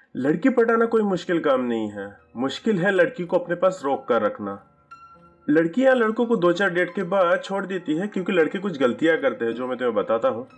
लड़की पटाना कोई मुश्किल काम नहीं है। मुश्किल है लड़की को अपने पास रोक कर रखना। लड़कियां लड़कों को 2-4 डेट के बाद छोड़ देती है क्योंकि लड़के कुछ गलतियां करते हैं जो मैं तुम्हें बताता हूँ।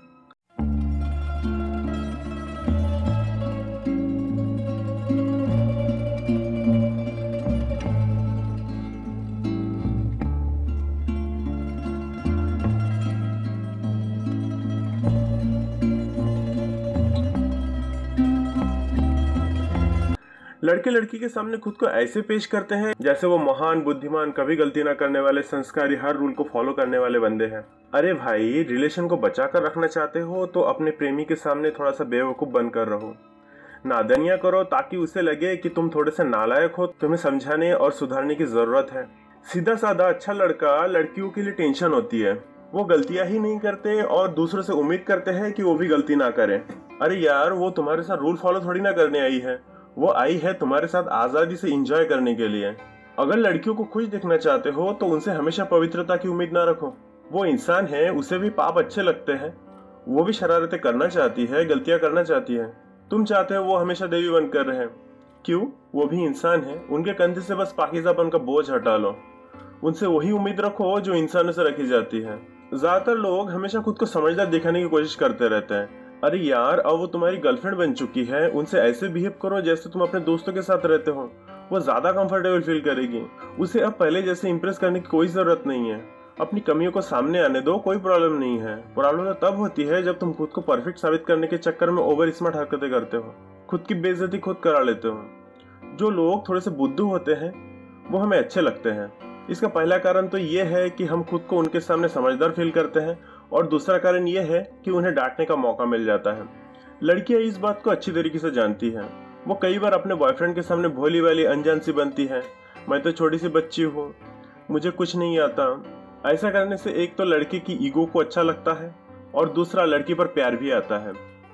लड़के लड़की के सामने खुद को ऐसे पेश करते हैं जैसे वो महान, बुद्धिमान, कभी गलती ना करने वाले, संस्कारी, हर रूल को फॉलो करने वाले बंदे हैं। अरे भाई, रिलेशन को बचा कर रखना चाहते हो तो अपने प्रेमी के सामने थोड़ा सा बेवकूफ बनकर रहो। नादानियां करो ताकि उसे लगे कि तुम थोड़े से नालायक हो, तुम्हें समझाने और सुधारने की जरूरत है। सीधा साधा अच्छा लड़का लड़कियों के लिए टेंशन होती है। वो गलतियां ही नहीं करते और दूसरों से उम्मीद करते हैं कि वो भी गलती ना करें। अरे यार, वो तुम्हारे साथ रूल फॉलो थोड़ी ना करने आई है। वो आई है तुम्हारे साथ आजादी से एंजॉय करने के लिए। अगर लड़कियों को खुश दिखना चाहते हो तो उनसे हमेशा पवित्रता की उम्मीद ना रखो। वो इंसान है, उसे भी पाप अच्छे लगते हैं। वो भी शरारतें करना चाहती है, गलतियां करना चाहती है। तुम चाहते हो वो हमेशा देवी बनकर रहे। क्यों? वो भी इंसान है। उनके कंधे से बस पाकीज़ापन का बोझ हटा लो। उनसे वही उम्मीद रखो जो इंसानों से रखी जाती है। ज्यादातर लोग हमेशा खुद को समझदार दिखाने की कोशिश करते रहते हैं। अरे यार, अब वो तुम्हारी गर्लफ्रेंड बन चुकी है, उनसे ऐसे बिहेव करो जैसे तुम अपने दोस्तों के साथ रहते हो। वो ज्यादा कंफर्टेबल फील करेगी। उसे अब पहले जैसे इंप्रेस करने की कोई जरूरत नहीं है। अपनी कमियों को सामने आने दो, कोई प्रॉब्लम नहीं है। प्रॉब्लम तब होती है जब तुम खुद को परफेक्ट साबित करने के चक्कर में ओवर स्मार्ट हरकतें करते हो, खुद की बेइज्जती खुद करा लेते हो। जो लोग थोड़े से बुद्धू होते हैं वो हमें अच्छे लगते हैं। इसका पहला कारण तो ये है कि हम खुद को उनके सामने समझदार फील करते हैं, और दूसरा कारण ये है कि उन्हें डांटने का मौका मिल जाता है। लड़कियां इस बात को अच्छी तरीके से जानती हैं। वो कई बार अपने बॉयफ्रेंड के सामने भोली वाली, अनजान सी बनती है। मैं तो छोटी सी बच्ची हूँ, मुझे कुछ नहीं आता। ऐसा करने से एक तो लड़की की ईगो को अच्छा लगता है और दूसरा लड़की पर प्यार भी आता है।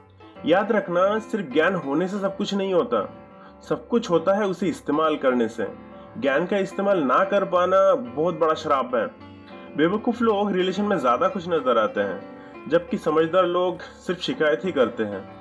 याद रखना, सिर्फ ज्ञान होने से सब कुछ नहीं होता। सब कुछ होता है उसे इस्तेमाल करने से। ज्ञान का इस्तेमाल ना कर पाना बहुत बड़ा श्राप है। बेवकूफ लोग रिलेशन में ज्यादा खुश नजर आते हैं, जबकि समझदार लोग सिर्फ शिकायत ही करते हैं।